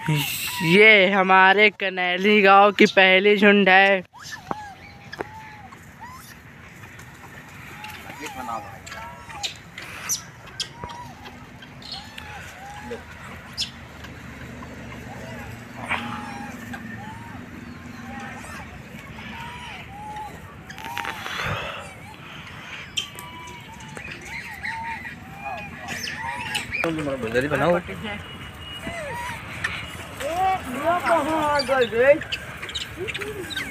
ये हमारे कनैली गांव की पहली झुंड है। जल्दी बनाओ। कहाँ गए?